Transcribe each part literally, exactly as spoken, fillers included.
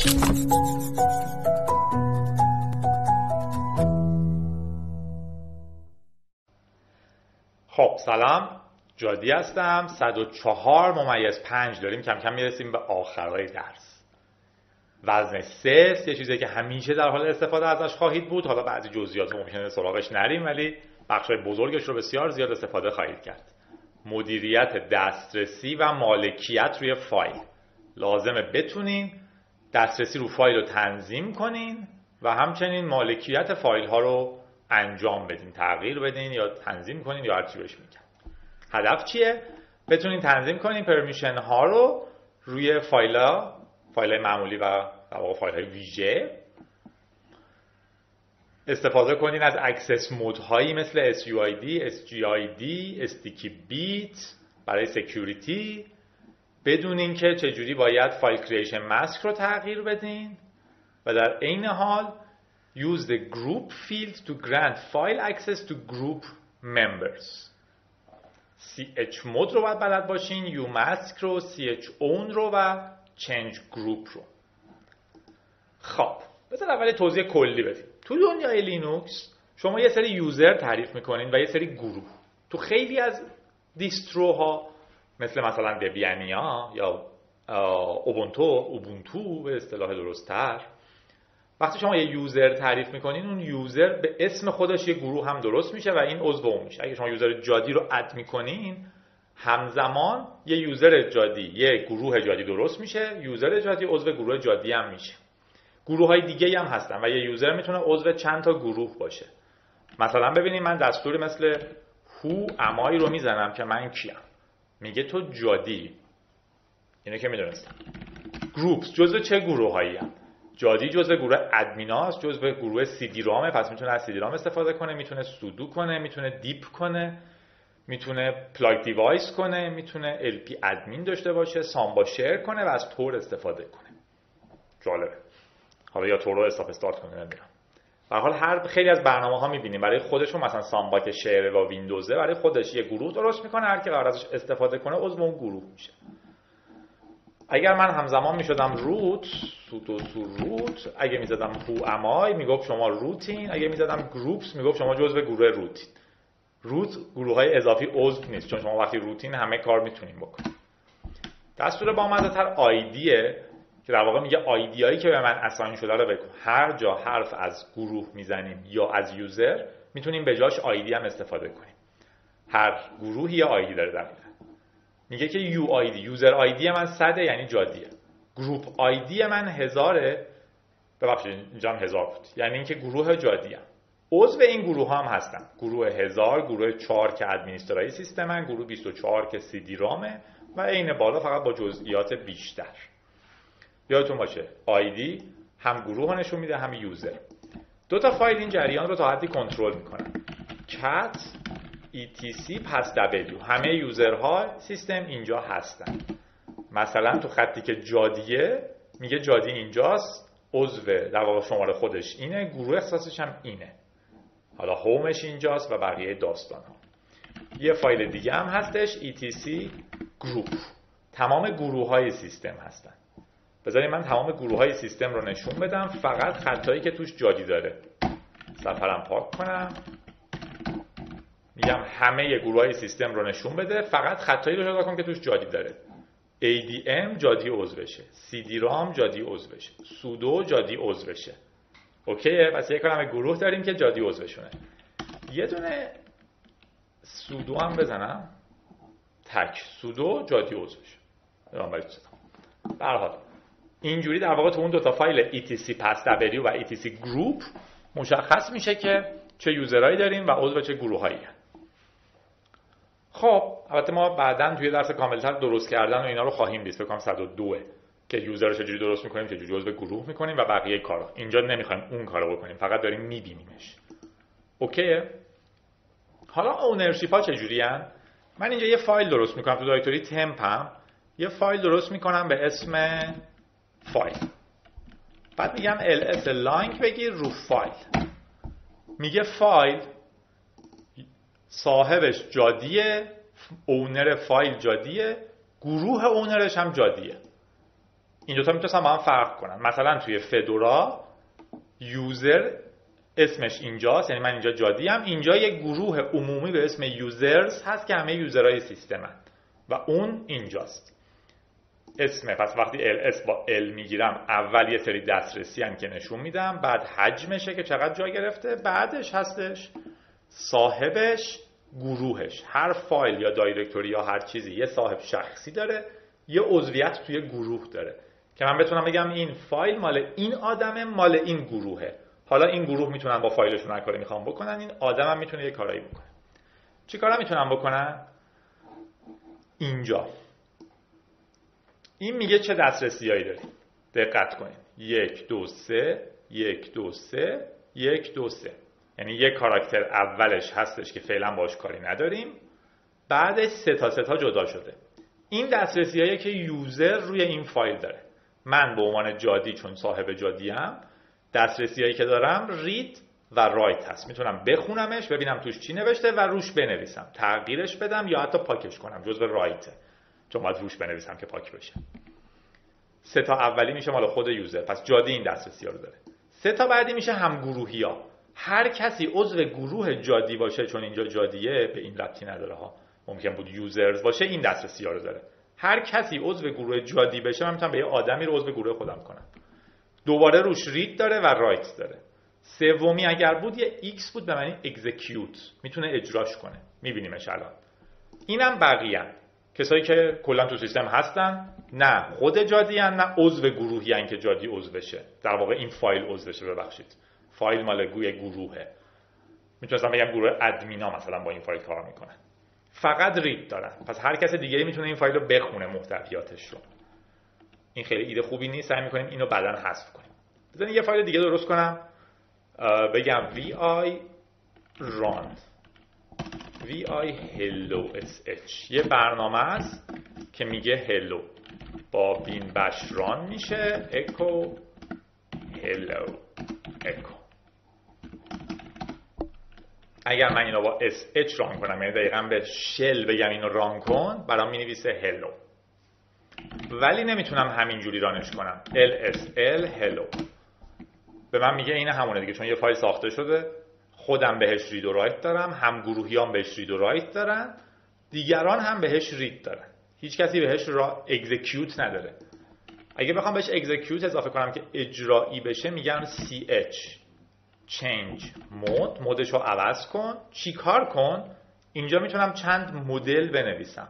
خب سلام، جادی هستم. صد و چهار ممیز پنج داریم، کم کم میرسیم به آخرهای درس. وزن سه یه چیزی که همیشه در حال استفاده ازش خواهید بود. حالا بعضی جزئیات ممکنه سراغش نریم، ولی بخشای بزرگش رو بسیار زیاد استفاده خواهید کرد. مدیریت دسترسی و مالکیت روی فایل. لازمه بتونین دسترسی رو فایل رو تنظیم کنین و همچنین مالکیت فایل ها رو انجام بدین، تغییر بدین یا تنظیم کنین یا هر چی بهش میگن. هدف چیه؟ بتونین تنظیم کنین پرمیشن ها رو روی فایل ها، فایل های معمولی و در واقع فایل های ویژه. استفاده کنین از اکسس مود هایی مثل اس یو آی دی، اس جی آی دی، استیکی بیت برای سکیوریتی. بدونین که چجوری باید فایل کریشن ماسک رو تغییر بدین و در عین حال use the group field to grant file access to group members. سی اچ مود رو باید بلد باشین، یو ماسک رو، سی اچ اون رو و change group رو. خب بذار اول توضیح کلی بدیم. تو دنیای لینوکس شما یه سری یوزر تعریف میکنین و یه سری گروه. تو خیلی از دیستروها مثل مثلا دبیانیا یا اوبونتو، اوبونتو به اصطلاح درست‌تر، وقتی شما یه یوزر تعریف میکنین، اون یوزر به اسم خودش یه گروه هم درست میشه و این عضو اون میشه. اگه شما یوزر جادی رو اد میکنین، همزمان یه یوزر جادی، یه گروه جادی درست میشه، یوزر جادی عضو گروه جادی هم میشه. گروه های دیگه هم هستن و یه یوزر میتونه عضو چند تا گروه باشه. مثلا ببینید من دستوری مثل هو امای رو میزنم که من کیم، میگه تو جادی. اینو که میدونستم. گروپس جزو چه گروه هایی هم؟ جادی جزو گروه ادمیناست، جزو گروه سی دی رامه، پس میتونه از سی دی رام استفاده کنه، میتونه سودو کنه، میتونه دیپ کنه، میتونه پلاگ دیوایس کنه، میتونه ال پی ادمین داشته باشه، سامبا شیر کنه و از تور استفاده کنه. جالبه. حالا یا تور رو استاپ استارت کنه، نمیدونم. به هر حال هر خیلی از برنامه‌ها می‌بینیم برای خودشون، مثلا سامبا که شیر با ویندوزه، برای خودش یه گروه درست میکنه، هر کی قرار ازش استفاده کنه عضو اون گروه میشه. اگر من همزمان میشدم روت، سودو تو روت، اگه میزدم هو امای میگفت شما روتین، اگه میزدم گروپس میگفت شما جزو گروه روتین. روت گروه های اضافی عضو نیست، چون شما وقتی روتین همه کار میتونین بکنید. دستور بامزه‌تر آیدیه که در واقع میگه آیدی هایی که به من اساین شده رو بکن. هر جا حرف از گروه میزنیم یا از یوزر، میتونیم به جاش آیدی هم استفاده کنیم. هر گروهی یه آیدی داره دقیقاً. میگه که یو آیدی، یوزر آیدی من صده یعنی جادیه. گروپ آیدی من هزاره، ببخشید اینجا هم هزار بود، یعنی اینکه گروه جادیه. عضو این گروه هم هستن. گروه هزار، گروه چهار که ادمینسترای سیستمن، گروه بیست و چهار که سی دی رامه و این بالا فقط با جزئیات بیشتر. یادتون باشه آیدی هم گروه نشون میده هم یوزر. دو تا فایل این جریان رو تا حدی کنترل میکنن. cat etc پس w، همه یوزرها سیستم اینجا هستن. مثلا تو خطی که جادیه میگه جادی اینجاست، عضو در واقع شماره خودش اینه، گروه اختصاصش هم اینه، حالا هومش اینجاست و بقیه داستان ها. یه فایل دیگه هم هستش etc group، تمام گروه های سیستم هستن. بذارید من تمام گروه های سیستم رو نشون بدم، فقط خطایی که توش جادی داره. سفرم پاک کنم، میگم همه گروه های سیستم رو نشون بده، فقط خطایی رو جدا کن که توش جادی داره. ای دی ام جادی عضو بشه، سی دی رام جادی عضو بشه، سودو جادی عضو بشه. اوکیه؟ پس یک کلمه گروه داریم که جادی عضوشونه. یه دونه سودو هم بزنم، تک سودو جادی عضو بشه. به هر حال اینجوری در واقع تو اون دو تا فایل ای تی سی پس دبلیو و ای تی سی گروپ مشخص میشه که چه یوزرایی داریم و عضو چه گروهایی. خب البته ما بعداً توی درس کاملتر درست کردن و اینا رو خواهیم دید. فکر کنم صد و دو که یوزر رو چجوری درست میکنیم، چجوری عضو گروه میکنیم و بقیه کارا. اینجا نمیخوایم اون کارو بکنیم، فقط داریم میبینیمش. اوکیه؟ حالا اونرشیپ ها چجوری ان؟ من اینجا یه فایل درست میکنم تو دایرکتوری تمپم، یه فایل درست میکنم به اسم فایل. بعد میگم ال اس لانگ بگیر رو فایل. میگه فایل صاحبش جادیه، اونر فایل جادیه، گروه اونرش هم جادیه. این دوتا میتونستن با هم فرق کنن. مثلا توی فدورا یوزر اسمش اینجاست، یعنی من اینجا جادی ام، اینجا یک گروه عمومی به اسم یوزرز هست که همه یوزرهای سیستمن و اون اینجاست اسمه. پس وقتی ال اس با ال میگیرم اول یه سری دسترسی هم که نشون میدم، بعد حجمشه که چقدر جا گرفته، بعدش هستش صاحبش، گروهش. هر فایل یا دایرکتوری یا هر چیزی یه صاحب شخصی داره، یه عضویت توی گروه داره که من بتونم بگم این فایل مال این آدمه، مال این گروهه. حالا این گروه میتونن با فایلشون هر کاری میخوام بکنن، این آدم هم میتونه یه کارایی بکنه. چی کارا میتونن بکنن؟ اینجا این میگه چه دسترسیایی داریم. دقت کنید، یک دو سه یک دو سه یک دو سه، یعنی یک کاراکتر اولش هستش که فعلا باش کاری نداریم، بعدش سه تا سه تا جدا شده. این دسترسیایی که یوزر روی این فایل داره. من به عنوان جادی، چون صاحب جادی ام، دسترسیایی که دارم رید و رایت هست. میتونم بخونمش، ببینم توش چی نوشته و روش بنویسم، تغییرش بدم یا حتی پاکش کنم. جزء رایته، چون باید روش بنویسم که پاک بشه. سه تا اولی میشه مال خود یوزر، پس جادی این دسترسی‌ها رو داره. سه تا بعدی میشه همگروهی‌ها. هر کسی عضو گروه جادی باشه، چون اینجا جادیه به این ربطی نداره ها، ممکن بود یوزرز باشه، این دسترسی‌ها رو داره. هر کسی عضو گروه جادی بشه، من میتونم به یه آدمی رو عضو گروه خودم کنم. دوباره روش رید داره و رایت داره. سومی اگر بود یه ایکس بود به معنی اکزیکیوت، میتونه اجراش کنه. میبینیمش الان. اینم بقیه کسایی که کلا تو سیستم هستن، نه خود جادی ان، نه عضو گروهی ان که جادی عضو بشه. در واقع این فایل عضو بشه، ببخشید. فایل مال گوی گروهه. میتونستم بگم گروه ادمینا مثلا با این فایل کار میکنن. فقط رید دارن. پس هر کس دیگه‌ای میتونه این فایل رو بخونه، محتویاتش رو. این خیلی ایده خوبی نیست، سعی میکنیم اینو بعداً حذف کنیم. بزنید یه فایل دیگه درست کنم، بگم vi run vi hello sh. یه برنامه است که میگه hello، با بین بش ران میشه echo hello echo. اگر من اینو با sh ران کنم، یعنی دقیقاً به شل بگم اینو ران کن، برام مینویسه hello. ولی نمیتونم همینجوری رانش کنم lsl hello. به من میگه این همونه دیگه، چون یه فایل ساخته شده، خودم بهش رید و رایت دارم، هم گروهیان بهش رید و رایت دارن، دیگران هم بهش رید دارن. هیچ کسی بهش را اکزیکیوت نداره. اگه بخوام بهش اکزیکیوت اضافه کنم که اجرایی بشه، میگم ch change mode، مودش رو عوض کن. چی کار کن؟ اینجا میتونم چند مدل بنویسم.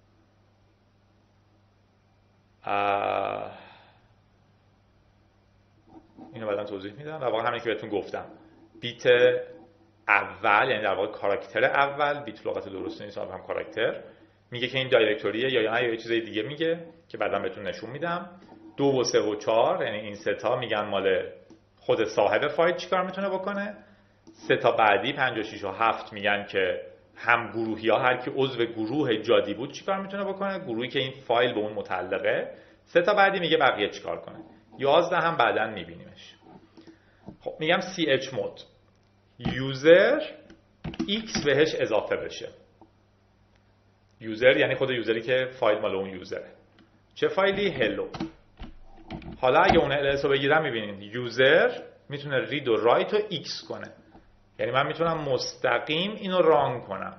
اینو بعداً توضیح میدم. در واقع همین که بهتون گفتم، بیت اول، یعنی در واقع کاراکتر اول، بیت لغت درست نیست، هم کاراکتر، میگه که این دایرکتوریه یا نه، یا یه چیزای دیگه میگه که بعداً بهتون نشون میدم. دو و سه و چهار، یعنی این سه تا میگن مال خود صاحب فایل چیکار میتونه بکنه. سه تا بعدی پنج و شش و هفت میگن که هم گروهی ها، هر کی عضو گروه جادی بود چیکار میتونه بکنه، گروهی که این فایل به اون متعلقه. سه تا بعدی میگه بقیه چیکار کنه. یازده هم بعداً میبینیمش. خب میگم ch mode یوزر x بهش اضافه بشه. یوزر یعنی خود یوزری که فایل مال اون یوزره. چه فایلی؟ هلو. حالا اگه اون ls رو بگیرم، میبینید یوزر میتونه رید و رایت و x کنه. یعنی من میتونم مستقیم اینو ران کنم.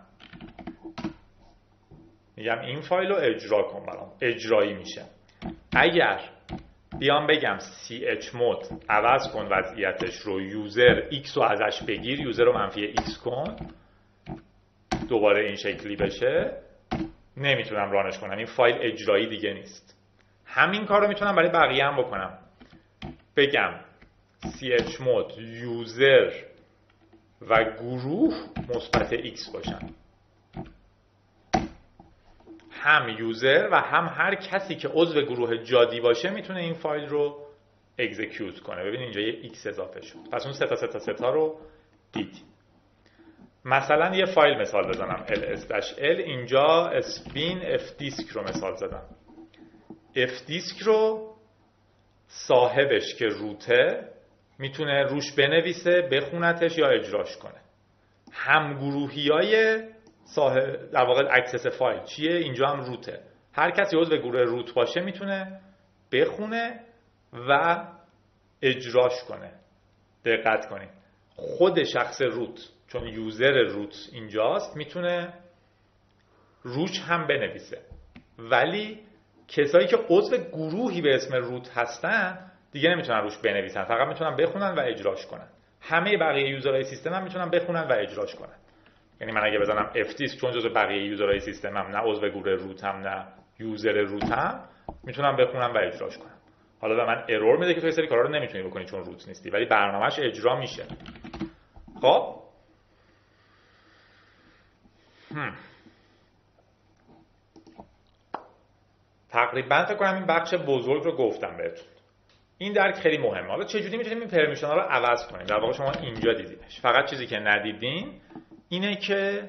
میگم این فایل رو اجرا کن برام، اجرایی میشه. اگر بیام بگم ch mode عوض کن وضعیتش رو، یوزر x رو ازش بگیر، یوزر رو منفی x کن، دوباره این شکلی بشه، نمیتونم رانش کنم. این فایل اجرایی دیگه نیست. همین کار رو میتونم برای بقیه هم بکنم. بگم ch mode یوزر و گروه مثبت x باشن. هم یوزر و هم هر کسی که عضو گروه جادی باشه میتونه این فایل رو اکزیکیوت کنه. ببین اینجا یه x اضافه شد. پس اون سه تا سه تا سه تا رو دید. مثلا یه فایل مثال بزنم ls-l، اینجا spin fdisk رو مثال زدم. fdisk رو صاحبش که روته میتونه روش بنویسه، بخونتش یا اجراش کنه. هم گروهیای صاحب در واقع اکسس فایل چیه؟ اینجا هم روته. هر کسی عضو گروه روت باشه میتونه بخونه و اجراش کنه. دقت کنید خود شخص روت، چون یوزر روت اینجاست، میتونه روش هم بنویسه، ولی کسایی که عضو گروهی به اسم روت هستن دیگه نمیتونن روش بنویسن، فقط میتونن بخونن و اجراش کنن. همه بقیه یوزرهای سیستم هم میتونن بخونن و اجراش کنن. یعنی من اگه بزنم افتیس چون جزو بقیه یوزرهای سیستم هم، نه عضو گروه روت هم نه یوزر روت هم، میتونم بخونم و اجراش کنم. حالا به من ارور میده که تو یه سری کارا رو نمیتونی بکنی چون روت نیستی، ولی برنامه‌اش اجرا میشه. خب هم. تقریبا فکر کنم این بخش بزرگ رو گفتم بهتون. این درک خیلی مهمه. حالا چجوری میتونیم این پرمیشن ها رو عوض کنیم؟ در واقع شما اینجا دیدینش. فقط چیزی که ندیدین اینه که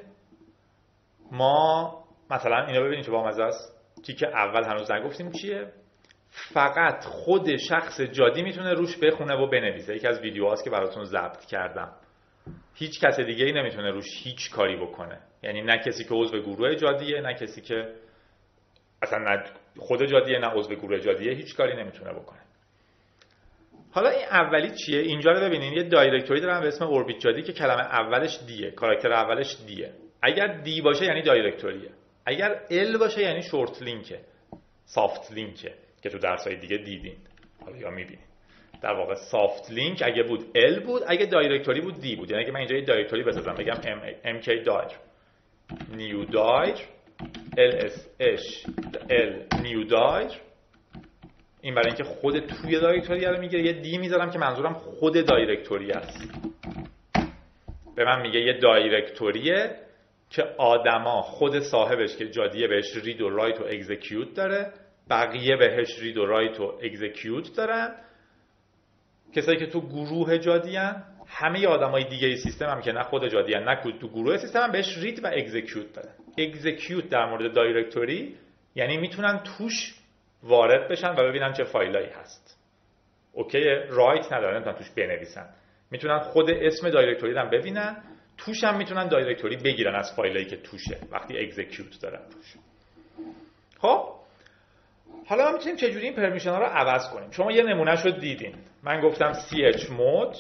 ما مثلا اینو ببینید که با مزه است. تیک اول هنوز نگفتیم چیه؟ فقط خود شخص جادی میتونه روش بخونه و بنویسه. یکی از ویدیوهاست که براتون ضبط کردم. هیچ کس دیگه ای نمیتونه روش هیچ کاری بکنه. یعنی نه کسی که عضو گروه جادیه، نه کسی که اصلا نه خود جادیه، نه عضو گروه جادیه، هیچ کاری نمیتونه بکنه. حالا این اولی چیه؟ اینجا رو ببینین یه دایرکتوری دارم به اسم اوربیت جادی که کلمه اولش دیه، کاراکتر اولش دیه. اگر دی باشه یعنی دایرکتوریه، اگر ال باشه یعنی شورت لینکه، سافت لینکه که تو درسای دیگه دیدین حالا یا میبینین. در واقع سافت لینک اگه بود ال بود، اگه دایرکتوری بود دی بود. یعنی اگه من اینجا یه دایرکتوری بسازم بگم ام کی دایر نیو دایر ال اس اش ال نیو دایر، این برای اینکه خود توی دایرکتوری رو میگیره. یه دی میذارم که منظورم خود دایرکتوری است. به من میگه یه دایرکتوریه که آدما خود صاحبش که جادیه بهش رید و رایت و اکزیکیوت داره، بقیه بهش رید و رایت و اکزیکیوت دارن. کسایی که تو گروه جادیان، همه آدمای دیگه سیستم هم که نه خود جادیان نه تو گروه سیستم هم بهش رید و اکزیکیوت دارن. اکزیکیوت در مورد دایرکتوری یعنی میتونن توش وارد بشن و ببینن چه فایلایی هست. اوکی، رایت ندارن، نمیتونن توش بنویسن. میتونن خود اسم دایرکتوری رو ببینن، توش هم میتونن دایرکتوری بگیرن از فایلایی که توشه وقتی اکزیکیوت دارن توش. خب حالا ما میتونیم چجوری این پرمیشن ها رو عوض کنیم. شما یه نمونهش رو دیدین. من گفتم chmod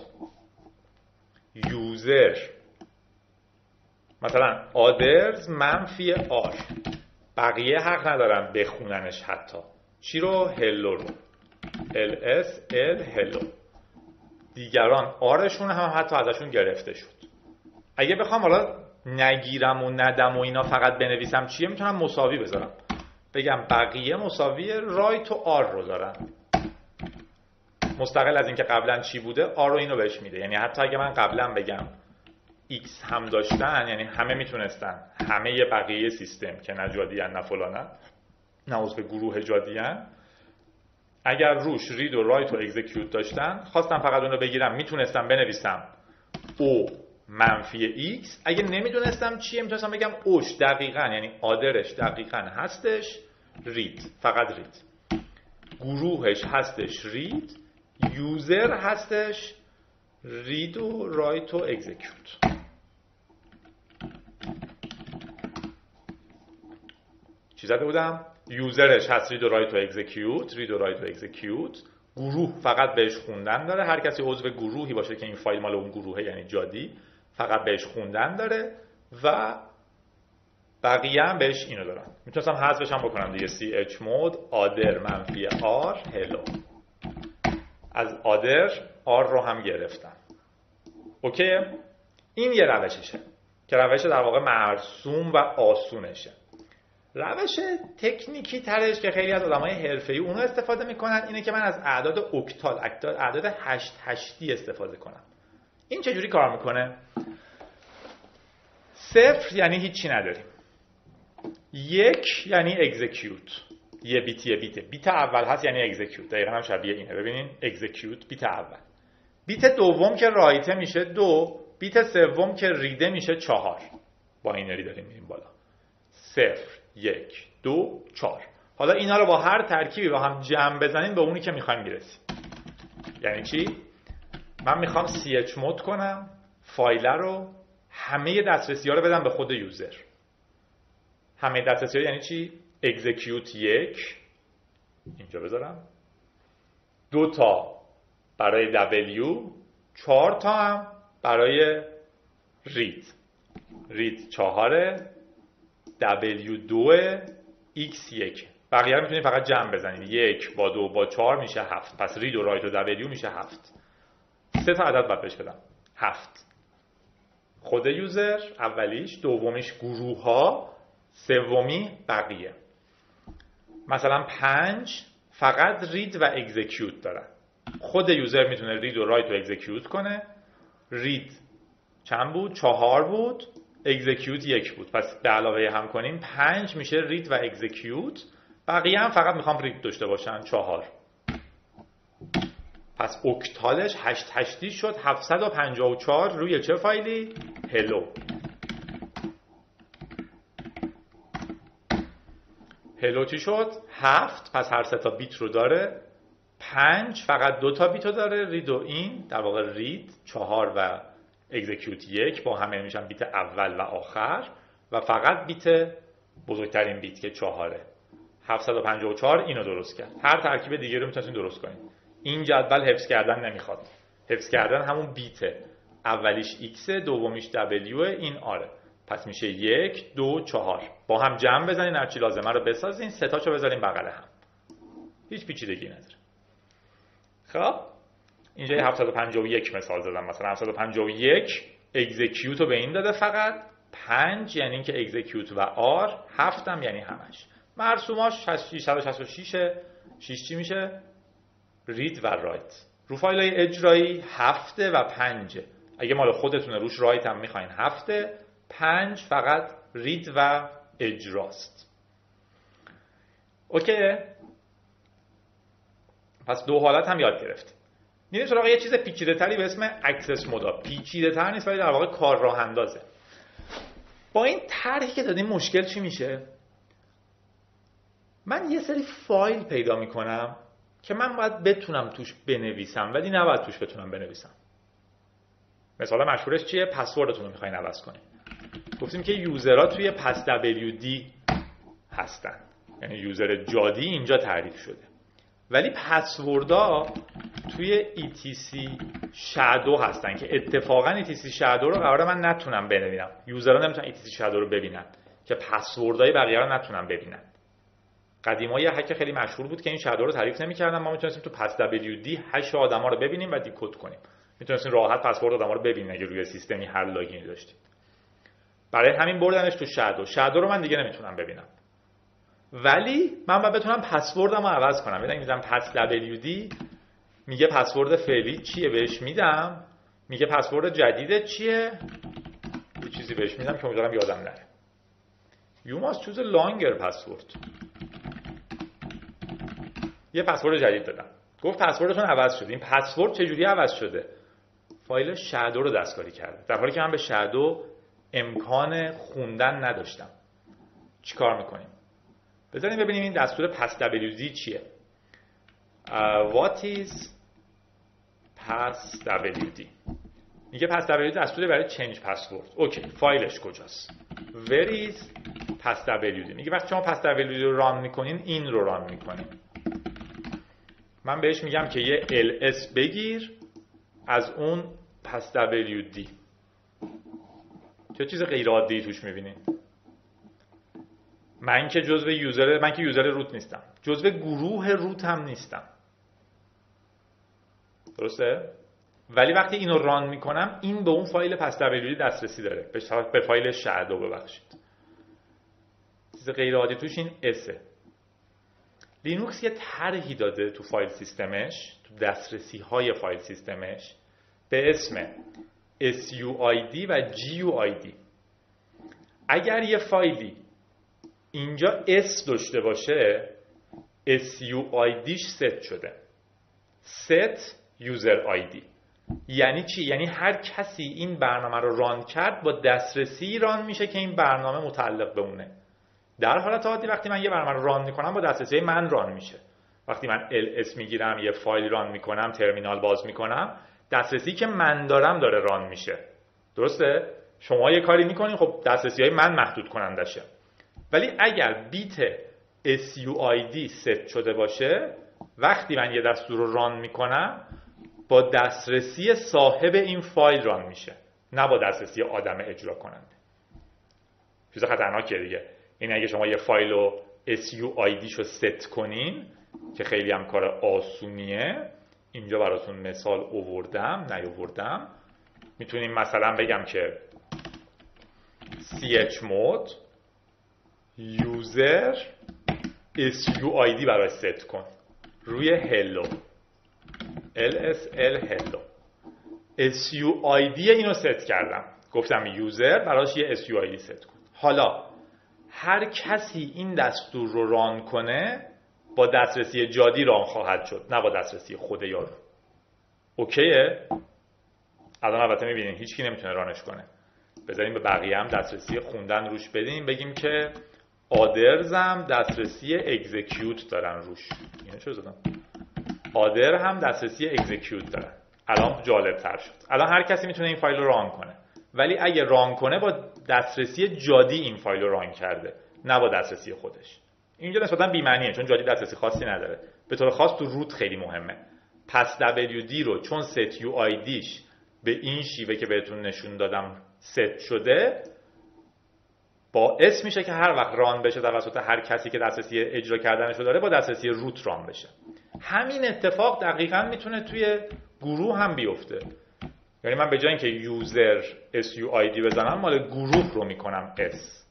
user مثلا others منفی r، بقیه حق ندارن بخوننش، حتی چی رو؟ هلو رو lsl هلو، دیگران آرشون هم حتی ازشون گرفته شد. اگه بخوام حالا نگیرم و ندم و اینا فقط بنویسم چیه، میتونم مساوی بذارم، بگم بقیه مساوی رایت و آر رو دارن، مستقل از اینکه قبلا چی بوده آر رو اینو بهش میده. یعنی حتی اگه من قبلا بگم ایکس هم داشتن، یعنی همه میتونستن، همه بقیه سیستم که نه جادیان نه فلانن نه عضو گروه جادیان، اگر روش رید و رایت و اکزیکیوت داشتن، خواستم فقط اون رو بگیرم، میتونستم بنویسم او منفی ایکس. اگه نمیدونستم چیه میتونستم بگم اوش دقیقاً، یعنی آدرش دقیقاً هستش رید، فقط رید، گروهش هستش رید، یوزر هستش رید و رایت و اکزیکیوت. چی زده بودم؟ یوزرش هست رید و رایت و اکزیکیوت، رید و رایت و اکزیکیوت. گروه فقط بهش خوندن داره، هر کسی عضو گروهی باشه که این فایل مال اون گروهه یعنی جادی فقط بهش خوندن داره و بقیه هم بهش اینو دارن. میتونستم حذفش هم بکنم دیگه، chmod آدر منفی آر هلو، از آدر آر رو هم گرفتم. اوکی، این یه روششه که روش در واقع مرسوم و آسونشه. روش تکنیکی ترش که خیلی از آدمای حرفه‌ای اونو استفاده میکنن اینه که من از اعداد اکتال، اعداد هشت هشتی استفاده کنم. این چجوری کار میکنه؟ صفر یعنی هیچی نداریم، یک یعنی اکزیکیوت، یه بیت یه بیت، بیت اول هست یعنی اکزیکیوت، دقیقا هم شبیه اینه. ببینین اکزیکیوت بیت اول، بیت دوم که رایته میشه دو، بیت سوم که ریده میشه چهار. با اینری داریم میریم بالا، صفر یک دو چهار. حالا اینا رو با هر ترکیبی با هم جمع بزنین به اونی که میخوایم برسیم. یعنی چی؟ من میخوام chmod کنم فایل رو، همه دسترسی ها رو بدم به خود یوزر. همه دسترسی ها یعنی چی؟ اکزیکیوت یک اینجا بذارم، دو تا برای W، چهار تا هم برای رید. رید چهاره، W دو، X یک. بقیه رو میتونید فقط جمع بزنید. یک با دو با چهار میشه هفت. پس رید و رایت و W میشه هفت. سه تا عدد باید بهش بدم. هفت. خود یوزر اولیش، دومیش گروه ها، سومی بقیه. مثلا پنج فقط رید و اکزیکیوت دارن. خود یوزر میتونه رید و رایت و اکزیکیوت کنه. رید چند بود؟ چهار بود. اکزیکیوت یک بود. پس به علاوه هم کنیم پنج میشه رید و اکزیکیوت. بقیه هم فقط میخوام رید داشته باشن، چهار. پس اکتالش هشت هشتی شد هفتصد و پنجاه و چهار روی چه فایلی؟ هلو. هلو چی شد؟ هفت. پس هر سه تا بیت رو داره. پنج فقط دو تا بیت رو داره، رید و این در واقع رید چهار و اکزیکیوت یک با همه میشن بیت اول و آخر و فقط بیت بزرگترین بیت که چهاره. هفتصد و پنجاه و چهار اینو درست کرد. هر ترکیب دیگه رو میتونید درست کنید. این جدول حفظ کردن نمیخواد. حفظ کردن همون بیته. اولیش X، دومیش W، این آره. پس میشه یک، دو، چهار. با هم جمع بزنین، هرچی لازمه رو بسازین، سه تاشو بذارین بغل هم. هیچ پیچیدگی نداره. خب اینجا هفتصد و پنجاه و یک مثال زدم. مثلا هفتصد و پنجاه و یک اکزیکیوت رو به این داده فقط. پنج یعنی اینکه اکزیکیوت و آر. هفت هم یعنی همش. مرسوماش ششصد و شصت و شش. شش چی میشه؟ رید و رایت. رو فایل های اجرایی هفته و پنجه. اگه مال خودتونه روش رایت هم میخواین هفته. پنج فقط رید و اجراست. اوکی؟ پس دو حالت هم یاد گرفتیم. میریم سراغ یه چیز پیچیده تری به اسم اکسس مودا. پیچیده تر نیست ولی در واقع کار راه اندازه. با این طرحی که دادیم مشکل چی میشه؟ من یه سری فایل پیدا میکنم که من باید بتونم توش بنویسم ولی نباید توش بتونم بنویسم. مثال مشهورش چیه؟ پسوردتون رو میخواین عوض کنید. گفتیم که یوزرها توی پس دبلیو دی هستن. یعنی یوزر جادی اینجا تعریف شده. ولی پسوردها توی ای تی سی شادو هستن که اتفاقا ای تی سی شادو رو قراره من نتونم ببینم. یوزرها نمیتونن ای تی سی شادو رو ببینن که پسوردهای بقیه رو نتونن ببینن. قدیما یه هک خیلی مشهور بود که این شادو رو تعریف نمی‌کردن. ما میتونستیم تو پس دبلیو دی هش آدما رو ببینیم و دیکد کنیم. میتونستیم راحت پسورد آدما رو ببینیم اگه روی سیستمی هر لاگینی داشتید. برای همین بردنش تو شادو. شادو رو من دیگه نمیتونم ببینم. ولی من باید بتونم پسوردم رو عوض کنم. ببین میذارم پس دبلیو دی میگه پسورد فعلی چیه بهش میدم. میگه پسورد جدید چیه؟ یه چیزی بهش میدم که امیدوارم یادم نره. You must choose a longer password. یه پسورد جدید دادم. گفت پسوردتون عوض شده. این پسورد چجوری عوض شده؟ فایل شادو رو دستکاری کرده. در حالی که من به شادو امکان خوندن نداشتم. چیکار میکنیم؟ بذاریم ببینیم این دستور پس دبلیو دی چیه. uh, What is پس دبلیو دی؟ میگه پس دبلیو دی دستوری برای چنج پسورد. اوکی، فایلش کجاست؟ Where is پس دبلیو دی؟ میگه وقتی شما پس دبلیو دی رو ران میکنین این رو ران میکنین. من بهش میگم که یه ال اس بگیر از اون پس دبلیو دی. چه چیز غیر عادی توش میبینین؟ من که جزو یوزر من که یوزر روت نیستم. جزو گروه روت هم نیستم. درسته؟ ولی وقتی اینو ران میکنم این به اون فایل پس دبلیو دی دسترسی داره. به فایل شادو ببخشید. چیز غیر عادی توش این اسه. لینوکس یه طرحی داده تو فایل سیستمش، تو دسترسی های فایل سیستمش به اسم اس یو آی دی و جی یو آی دی. اگر یه فایلی اینجا اس داشته باشه اس یو آی دیش ست شده. ست یوزر آی دی یعنی چی؟ یعنی هر کسی این برنامه رو ران کرد با دسترسی ران میشه که این برنامه متعلق به اونه. در حالت عادی وقتی من یه برنامه رو ران میکنم با دسترسی من ران میشه. وقتی من ال اس میگیرم یه فایل ران میکنم ترمینال باز میکنم دسترسی که من دارم داره ران میشه. درسته؟ شما یه کاری میکنین خب دسترسی های من محدود کننده شه. ولی اگر بیت اس یو آی دی ست شده باشه وقتی من یه دستور رو ران میکنم با دسترسی صاحب این فایل ران میشه، نه با دسترسی آدم اجرا کننده. چیز خطرناکیه دیگه. این اگه شما یه فایل رو اس یو آی دی شو ست کنین که خیلی هم کار آسونیه، اینجا براتون مثال اووردم نیاوردم. میتونیم مثلا بگم که chmod user اس یو آی دی برای ست کن روی hello ال اس ال hello. اس یو آی دی اینو ست کردم، گفتم یوزر براش یه اس یو آی دی ست کن. حالا هر کسی این دستور رو ران کنه با دسترسی جادی ران خواهد شد، نه با دسترسی خود یارو. اوکیه؟ الان البته میبینیم هیچکی نمیتونه رانش کنه. بذاریم به بقیه هم دسترسی خوندن روش بدیم، بگیم که آدرز هم دسترسی اگزیکیوت دارن روش. اینو چرا زدم؟ آدر هم دسترسی اگزیکیوت دارن. الان جالب تر شد. الان هر کسی میتونه این فایل رو ران کنه، ولی اگه ران کنه با دسترسی جادی این فایل رو ران کرده، نه با دسترسی خودش. اینجا نسبتا بی‌معنیه چون جادی دسترسی خاصی نداره. به طور خاص تو روت خیلی مهمه. پس دبلیو دی رو چون set یو آی دیش به این شیوه که بهتون نشون دادم ست شده، باعث میشه که هر وقت ران بشه توسط هر کسی که دسترسی اجرا کردنشو داره با دسترسی روت ران بشه. همین اتفاق دقیقاً میتونه توی گروه هم بیفته. یعنی من به جای اینکه یوزر اس یو آی دی بزنم مال گروه رو میکنم اس.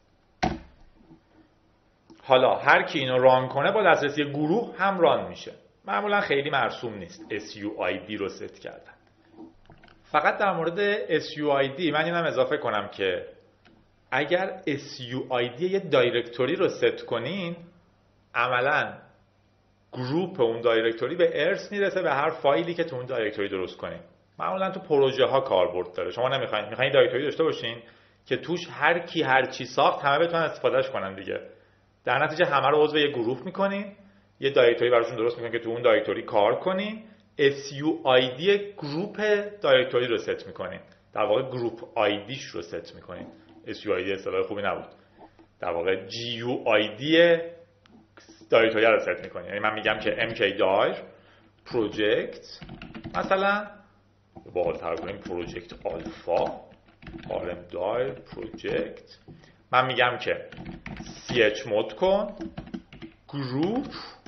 حالا هر کی اینو ران کنه با دسترسی گروه هم ران میشه. معمولا خیلی مرسوم نیست اس یو آی دی رو ست کردن. فقط در مورد اس یو آی دی من اینم اضافه کنم که اگر اس یو آی دی یه دایرکتوری رو ست کنین، عملاً گروپ اون دایرکتوری به ارث میرسه به هر فایلی که تو اون دایرکتوری درست کنین. معمولا تو پروژه ها کاربرد داره. شما نمیخواین میخواین دایرکتوری داشته باشین که توش هر کی هر چی ساخت همه بتونن استفادهش کنن دیگه. در نتیجه همه رو عضو یه گروه میکنین، یه دایرکتوری براشون درست میکنین که تو اون دایرکتوری کار کنین، اس یو آی دی گروپ دایرکتوری رو ست میکنین. در واقع گروپ آی دیش رو ست میکنین. اس یو آی دی اصطلاح خوبی نبود. در واقع جی یو آی دی دایرکتوری رو ست میکنین. یعنی من میگم که ام کی دایر پروژکت مثلا باحال تر کنیم پروژکت آلفا آر ام دایر پروژکت، من میگم که chmod کن گروپ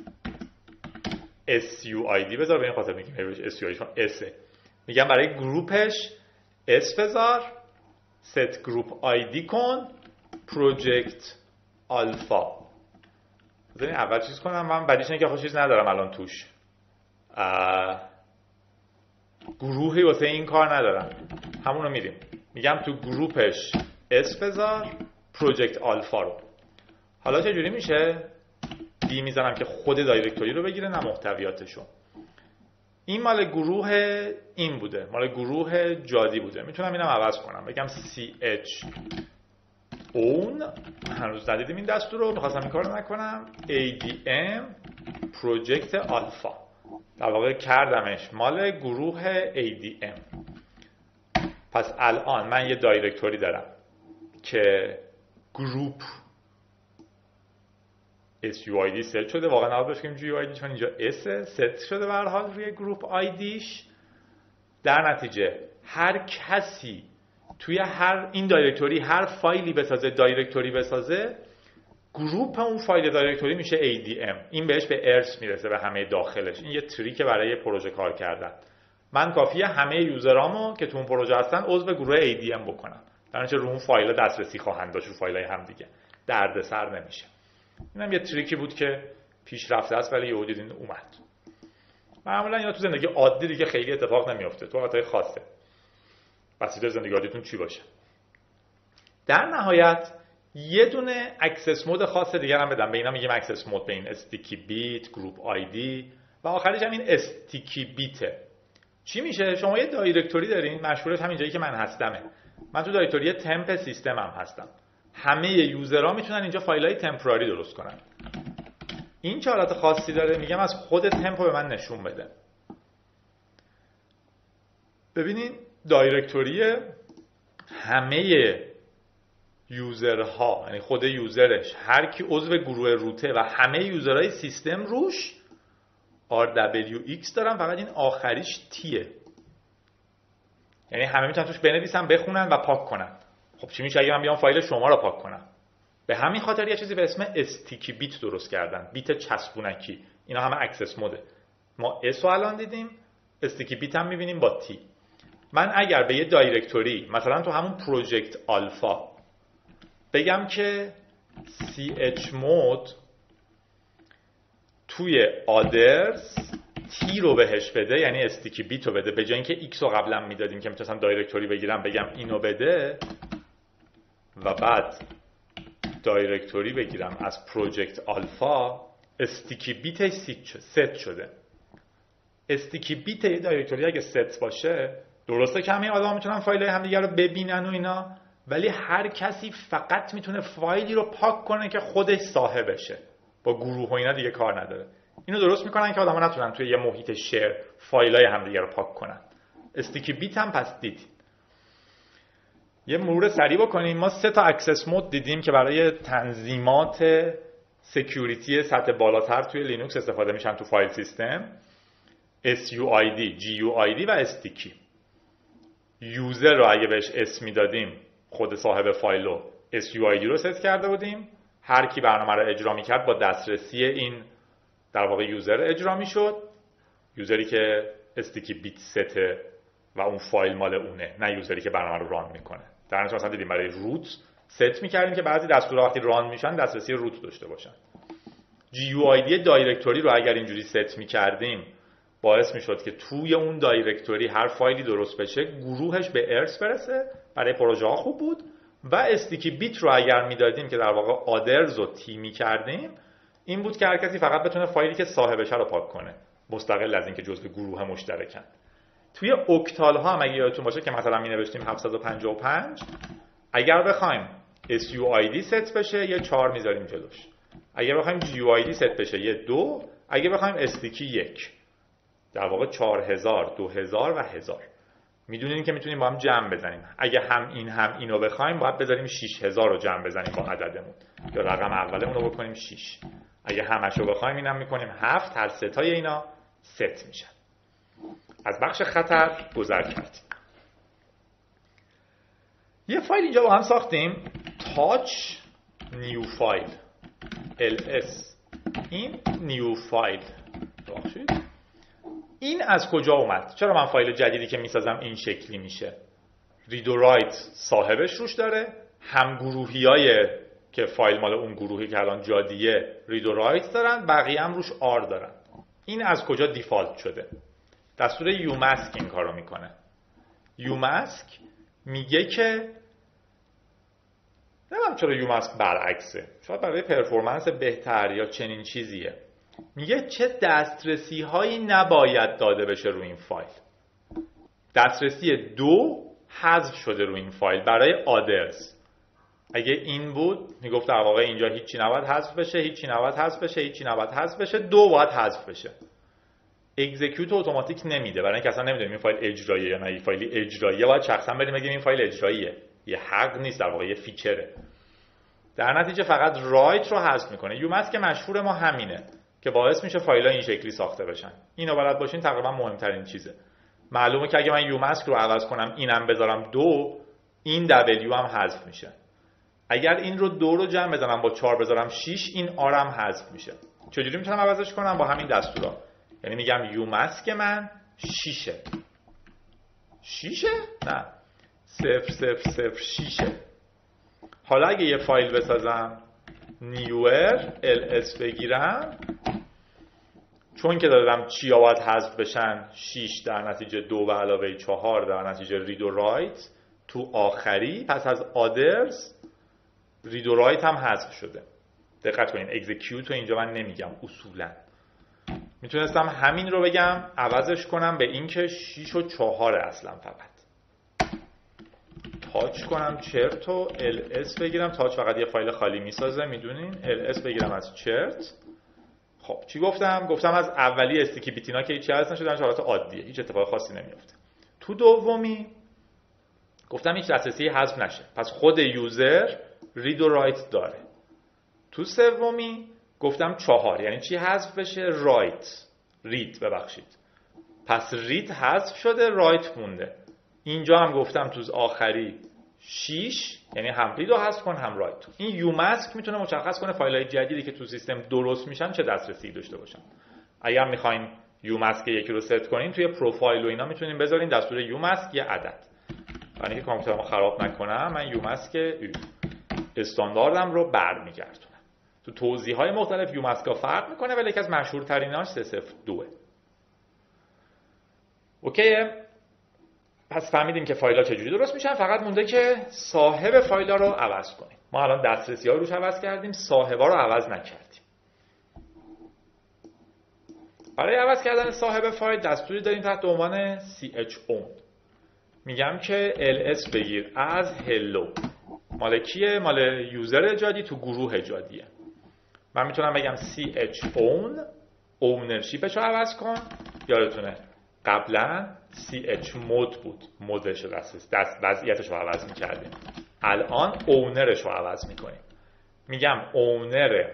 اس یو آی دی بذار، به این خاطر میگیم اس یو آی دی چون اس میگم برای گروپش اس بذار، set گروپ آی دی کن پروژکت آلفا. بذارین اول چیز کنم، من بعدیش اینه که آخه چیز ندارم الان توش، گروهی واسه این کار ندارم، همونو میریم میگم تو گروپش اس بذار پروژکت آلفا رو. حالا چه جوری میشه؟ دی میزنم که خود دایرکتوری رو بگیره نه محتویاتشو. این مال گروه این بوده، مال گروه جادی بوده. میتونم اینم عوض کنم بگم ch own، هنوز ندیدیم این دستور رو، میخواستم این کار رو نکنم، adm پروژکت آلفا، در واقع کردمش مال گروه adm. پس الان من یه دایرکتوری دارم که گروپ اس یو آی دی ست شده، واقعا نباید بهش بگیم جی یو آی دی چون اینجا اس ست شده به هر حال روی گروپ آی دیش. در نتیجه هر کسی توی هر این دایرکتوری هر فایلی بسازه، دایرکتوری بسازه، گروپ اون فایل دایرکتوری میشه ای دی ام. این بهش به ارث میرسه به همه داخلش. این یه تریک برای پروژه کار کردن. من کافیه همه یوزرامو که تو اون پروژه هستن عضو گروه ای دی ام بکنم، در نتیجه رو اون فایل دسترسی خواهند داشت، رو فایلای هم دیگه دردسر نمیشه. اینم یه تریکی بود که پیشرفته است ولی یهو دیدین اومد. معمولا اینا تو زندگی عادی دیگه خیلی اتفاق نمیافته، تو حالتهای خاصه. بسیار زندگی عادیتون چی باشه. در نهایت یه دونه اکسس مود خاص دیگه هم بدم، به اینا میگیم اکسس مود، به این استیکی بیت، گروپ آی دی و آخرش هم این استیکی بیته. چی میشه؟ شما یه دایرکتوری دارین، مشهورش همین جایی که من هستمه. من تو دایرکتوری تمپ سیستم هم هستم. همه یوزرها میتونن اینجا فایلای تمپوراری درست کنن. این چه حالت خاصی داره؟ میگم از خود تمپو به من نشون بده. ببینین دایرکتوری همه یوزرها، یعنی خود یوزرش، هر کی عضو گروه روته و همه یوزرهای سیستم روش، آر دبلیو ایکس دارم، فقط این آخریش تیه، یعنی همه میتونن توش بنویسن، بخونن و پاک کنن. خب چی میشه اگه من بیام فایل شما رو پاک کنم؟ به همین خاطر یه چیزی به اسم استیکی بیت درست کردن، بیت چسبونکی. اینا همه اکسس موده. ما اس رو الان دیدیم، استیکی بیت هم میبینیم با تی. من اگر به یه دایرکتوری مثلا تو همون پروژکت آلفا بگم که chmod توی آدرز تی رو بهش بده، یعنی استیکی بیت رو بده، به جای اینکه ایکس رو قبلا میدادیم که میتونستم دایرکتوری بگیرم بگم اینو بده و بعد دایرکتوری بگیرم از پروژکت آلفا، استیکی بیتش ست شده. استیکی بیت یه دایرکتوری اگه ست باشه، درسته که همه آدم میتونن فایل های همدیگه رو ببینن و اینا، ولی هر کسی فقط میتونه فایلی رو پاک کنه که خودش صاحبشه، با گروه و اینا دیگه کار نداره. اینو درست میکنن که آدما نتونن توی یه محیط شیر فایلای همدیگه رو پاک کنن. استیکی بیت هم پس دید. یه مرور سریع بکنیم. ما سه تا اکسس مود دیدیم که برای تنظیمات سکیوریتی سطح بالاتر توی لینوکس استفاده میشن تو فایل سیستم: اس یو آی دی، جی یو آی دی و استیکی. یوزر رو اگه بهش اسم میدادیم، خود صاحب فایل رو اس یو آی دی رو ست کرده بودیم، هر کی برنامه رو اجرا میکرد با دسترسی این در واقع یوزر اجرا میشد، یوزری که استیکی بیت سته و اون فایل مال اونه، نه یوزری که برنامه رو ران میکنه. در نتیجه مثلا دیدیم برای روت ست میکردیم که بعضی دستورها وقتی ران میشن دسترسی روت داشته باشن. جی یو آی دی دایرکتوری رو اگر اینجوری ست میکردیم، باعث میشد که توی اون دایرکتوری هر فایلی درست بشه گروهش به ارث برسه، برای پروژه ها خوب بود. و استیکی بیت رو اگر میدادیم که در واقع آدرز رو تی میکردیم، این بود که هر کسی فقط بتونه فایلی که صاحبشه رو پاک کنه، مستقل از اینکه جزء گروه مشترکن. توی اوکتال ها هم اگه یادتون باشه که مثلا می نوشتیم هفتصد و پنجاه و پنج، اگر بخوایم اس یو آی دی ست بشه یه چهار میذاریم جلوش، اگر بخوایم جی یو آی دی ست بشه یه دو، اگه بخوایم استیکی یک. در واقع چهار هزار، دو هزار و هزار. میدونین که میتونیم با هم جمع بزنیم. اگه هم این هم اینو بخوایم باید بذاریم شش هزار رو جمع بزنیم با عددمون، یا رقم اولمون رو بکنیم شش. اگه همش رو بخوایم اینم میکنیم هفت. هر سه تای اینا ست میشن. از بخش خطر گذر کردیم. یه فایل اینجا با هم ساختیم، تاچ نیو فایل ال اس. این نیو فایل باشید. این از کجا اومد؟ چرا من فایل جدیدی که میسازم این شکلی میشه؟ رید و رایت صاحبش روش داره، همگروهیای که فایل مال اون گروهی که الان جادیه رید و رایت دارن، بقیه هم روش آر دارن. این از کجا دیفالت شده؟ دستور یوماسک این کارو میکنه. یوماسک میگه که نمیدونم چرا یوماسک برعکسه، شاید برای پرفورمنس بهتر یا چنین چیزیه. میگه چه دسترسی هایی نباید داده بشه روی این فایل. دسترسی دو حذف شده روی این فایل برای آدرز. اگه این بود میگفت در واقع اینجا هیچی نباید حذف بشه، هیچی نباید حذف بشه، هیچی نباید حذف بشه، دو باید حذف بشه. اکزیکیوت اتوماتیک نمیده، برای اینکه اصلا نمیدونیم این فایل اجراییه یا نه. این فایل اجراییه باید شخصا بریم بگیم این فایل اجراییه. یه حق نیست، در واقع یه فیچره. در نتیجه فقط رایت رو حذف میکنه. یوماسک که مشهور ما همینه که باعث میشه فایل‌ها این شکلی ساخته بشن. اینو بلد باشین تقریبا مهمترین چیزه. معلومه که اگه من یوماسک رو عوض کنم اینم بذارم دو، این دبلیو هم حذف میشه. اگر این رو دو رو جمع بزنم با چهار بذارم شش، این آرم حذف میشه. چجوری میتونم عوضش کنم؟ با همین دستورا. یعنی میگم یوماسک من شیشه. شیشه؟ نه. صفر صفر صفر شیشه. حالا اگه یه فایل بسازم نیور ال اس بگیرم، چون که دادم چیا باید حذف بشن، شش در نتیجه دو به علاوه چهار در نتیجه رید و رایت تو آخری، پس از آدرز رید و رایت هم حذف شده. دقت کنین اکزیکیوت رو اینجا من نمیگم اصولا. میتونستم همین رو بگم عوضش کنم به این که شش و چهار اصلا فقط. تاچ کنم چرت و ال اس بگیرم. تاچ فقط یه فایل خالی میسازه میدونین. ال اس بگیرم از چرت. خب چی گفتم؟ گفتم از اولی استیکی بیتینا که هیچی حذف نشده، در حالت عادیه، هیچ اتفاق خاصی نمیفته. تو دومی گفتم هیچ دسترسی حذف نشه، پس خود یوزر رید و رایت داره. تو سومی گفتم چهار، یعنی چی حذف بشه؟ رایت. رید ببخشید. پس رید حذف شده، رایت مونده. اینجا هم گفتم تو آخری شش، یعنی هم رید رو حذف کن هم رایت. این یو ماسک میتونه مشخص کنه فایل‌های جدیدی که تو سیستم درست میشن چه دسترسی داشته باشن. اگر میخواین یو ماسک یکی رو ست کنین توی پروفایل و اینا میتونین بذارین دستور یو ماسک یه عدد. برای اینکه کامپیوترمو خراب نکنم من یو ماسک استانداردم رو برمیگردونم. تو توضیح‌های مختلف یو ماسک ها فرق میکنه ولی یکی از مشهورتریناش سه صفر دو. اوکیه؟ پس فهمیدیم که فایل‌ها چجوری درست میشن، فقط مونده که صاحب فایل‌ها رو عوض کنیم. ما الان دسترسی‌ها رو روش عوض کردیم، صاحب‌ها رو عوض نکردیم. برای عوض کردن صاحب فایل دستوری داریم تحت عنوان chown. میگم که ls بگیر از hello. مال کیه؟ مال یوزر جادی تو گروه جادیه. من میتونم بگم chown اونرشیپش رو عوض کن. یادتونه قبلا chmod بود، مودش رو دست وضعیتش رو عوض میکردیم. الان اونرش رو عوض میکنیم. میگم اونر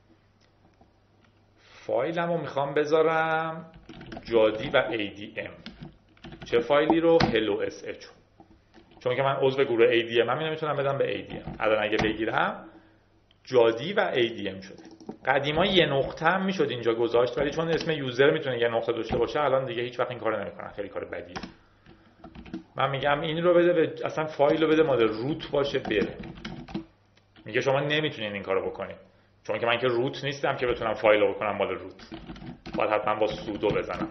فایلم رو میخوام بذارم جادی و adm. چه فایلی رو؟ hello sh. چون که من عضو گروه adm من نمیتونم بدم به adm. الان اگه بگیرم جادی و adm شده. قدیما یه نقطه هم میشد اینجا گذاشت ولی چون اسم یوزر میتونه یه نقطه داشته باشه الان دیگه هیچ وقت این کارو نمیکنن. خیلی کار بدیه. من میگم این رو بده به اصلا فایل رو بده مال روت باشه بره. میگه شما نمیتونین این کارو بکنید چون که من که روت نیستم که بتونم فایل رو بکنم مال روت. باید حتما با سودو بزنم.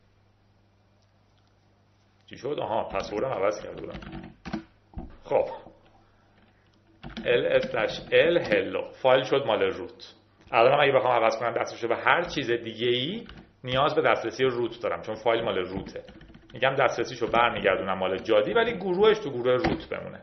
چی شد؟ آها پسوردم عوض کرده بودم. خب ls/l hello فایل شد مال روت. الان اگه بخوام عوض کنم دسترسی به هر چیز دیگه ای نیاز به دسترسی روت دارم چون فایل مال روته. میگم دسترسیشو برمیگردونم مال جادی ولی گروهش تو گروه روت بمونه.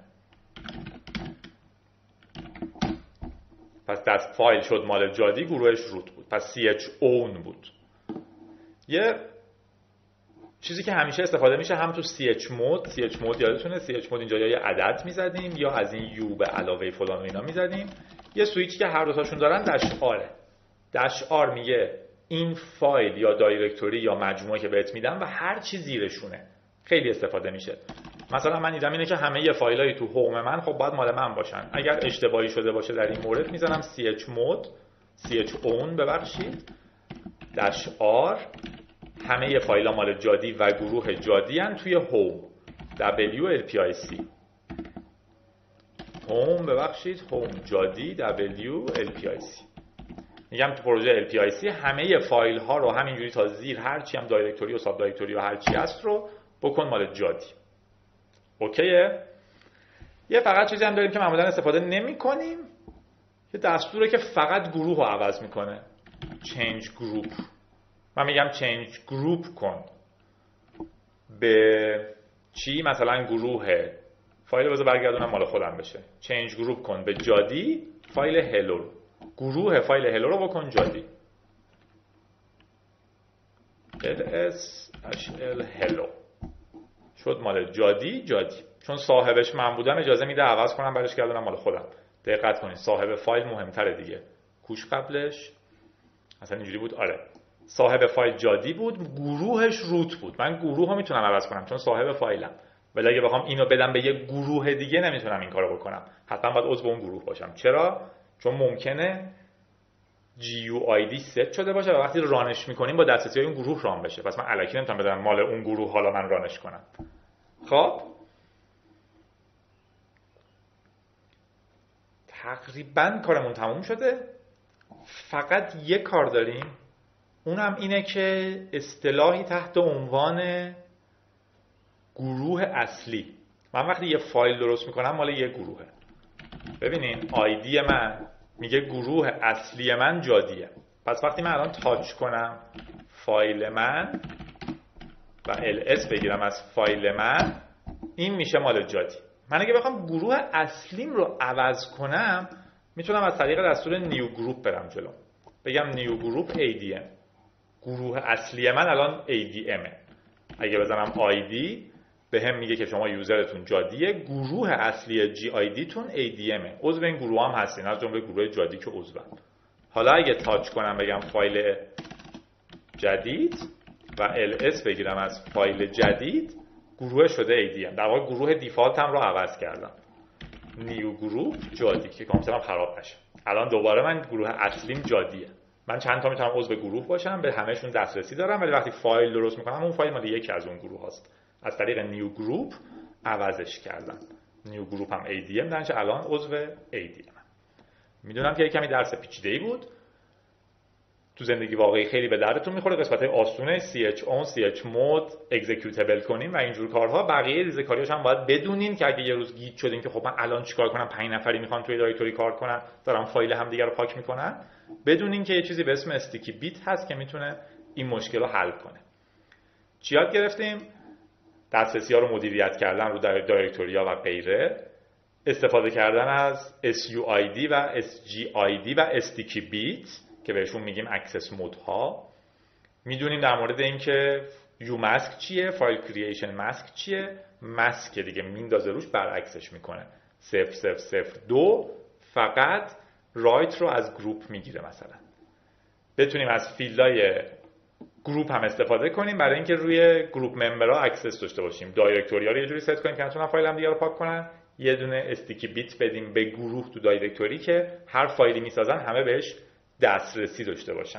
پس دست فایل شد مال جادی، گروهش روت بود. پس chown بود. یه چیزی که همیشه استفاده میشه هم تو chmod. chmod یادتونه chmod اینجا یا یه عدد میزدیم یا از این یو به علاوه فلان و اینا میزدیم. یه سویچی که هر دو تاشون دارن دش آره. دش آر میگه این فایل یا دایرکتوری یا مجموعه که بهت میدم و هر چی زیرشونه. خیلی استفاده میشه. مثلا من دیدم اینه که همه ی فایلای تو هوم من خب باید مال من باشن. اگر اشتباهی شده باشه در این مورد میزنم chmod chown ببخشید دش آر همه ی فایل‌ها مال جادی و گروه جادی ان توی هوم wlpic هوم ببخشید هوم جادی wlpic. میگم تو پروژه lpic همه ی فایل ها رو همینجوری تا زیر هر چی هم دایرکتوری و ساب دایرکتوری و هر چی هست رو بکن مال جادی. اوکیه؟ یه فقط چیزی هم داریم که معمولا استفاده نمی کنیم. یه دستوره که فقط گروه رو عوض میکنه. change group. من میگم change group کن به چی؟ مثلا گروه فایل بذار برگردونم مال خودم بشه. change group کن به جادی فایل hello. گروه فایل hello رو بکن جادی. ls/l hello شد مال جادی جادی. چون صاحبش من بودم اجازه میده عوض کنم برش گردونم مال خودم. دقت کنید صاحب فایل مهمتره دیگه. کوش قبلش اصلا اینجوری بود. آره صاحب فایل جادی بود، گروهش روت بود. من گروه رو میتونم عوض کنم چون صاحب فایلم. ولی اگه بخوام اینو بدم به یه گروه دیگه نمیتونم این کارو بکنم. حتما باید عضو اون گروه باشم. چرا؟ چون ممکنه جی یو آی دی ست شده باشه و وقتی رانش میکنیم با دسترسی های اون گروه ران بشه. پس من الکی نمیتونم بدم مال اون گروه حالا من رانش کنم. خب تقریبا کارمون تموم شده. فقط یه کار داریم، اونم اینه که اصطلاحی تحت عنوان گروه اصلی. من وقتی یه فایل درست میکنم مال یه گروهه. ببینین آیدی من میگه گروه اصلی من جادیه. پس وقتی من الان تاچ کنم فایل من و ls بگیرم از فایل من، این میشه مال جادی. من اگه بخوام گروه اصلیم رو عوض کنم میتونم از طریق دستور نیو گروپ برم جلو. بگم نیو گروپ adm. گروه اصلی من الان admه. اگه بزنم id به هم میگه که شما یوزرتون جادیه، گروه اصلی جی آی دی تون admه. عضو این گروه هم هستین از جمله گروه جادی که عضوم. حالا اگه تاچ کنم بگم فایل جدید و ال اس بگیرم از فایل جدید، گروه شده ای دی ام. در واقع گروه دیفالت هم رو عوض کردم، نیو گروپ جادی، که کامپیوترم خراب نشه. الان دوباره من گروه اصلیم جادیه. من چند تا میتونم عضو گروه باشم، به همهشون دسترسی دارم، ولی وقتی فایل درست میکنم اون فایل مال یکی از اون گروه هاست. از طریق نیو گروپ عوضش کردم. نیو گروپ هم ای دی ام درنچه الان عضو ای دی ام. میدونم که کمی درس پیچیده‌ای بود، تو زندگی واقعی خیلی به دردتون میخوره. قسمت‌های آسونه سی اچ اون، سی اچ مود، اکزیکیوتبل کنیم و اینجور کارها. بقیه ریزه‌کاریاش هم باید بدونین که اگه یه روز گیج شدین که خب من الان چیکار کنم، پنج نفری میخوان توی دایرکتوری کار کنن، دارن فایل همدیگه رو پاک میکنن، بدونین که یه چیزی به اسم استیکی بیت هست که میتونه این مشکل رو حل کنه. چی یاد گرفتیم؟ دسترسی‌ها رو مدیریت کردن رو دایرکتوری‌ها و غیره، استفاده کردن از اس یو آی دی و اس جی آی دی و استیکی بیت که بهشون میگیم اکسس مودها. میدونیم در مورد اینکه یو ماسک چیه، فایل کرییشن ماسک چیه، ماسک دیگه میندازه روش برعکسش میکنه. صفر صفر صفر دو فقط رایت رو از گروپ میگیره. مثلا بتونیم از فیلدهای گروپ هم استفاده کنیم برای اینکه روی گروپ ممبرها اکسس داشته باشیم. دایرکتوری ها رو یه جوری ست کنیم که نتونن فایل هم دیگه رو پاک کنن. یه دونه استیکی بیت بدیم به گروه تو دایرکتوری که هر فایلی میسازن همه بهش دسترسی داشته باشن.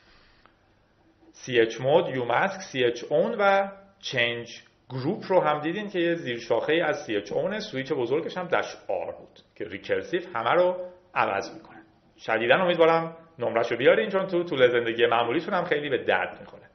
سی اچ مود، یو ماسک، سی اچ اون و چنج گروپ رو هم دیدین که یه زیر شاخه از سی اچ اون، سویچ بزرگش هم داش آر بود که ریکرسیو همه رو عوض میکنه. شدیداً امیدوارم نمره‌شو بیارین چون تو طول زندگی معمولیتون هم خیلی به درد میخوره.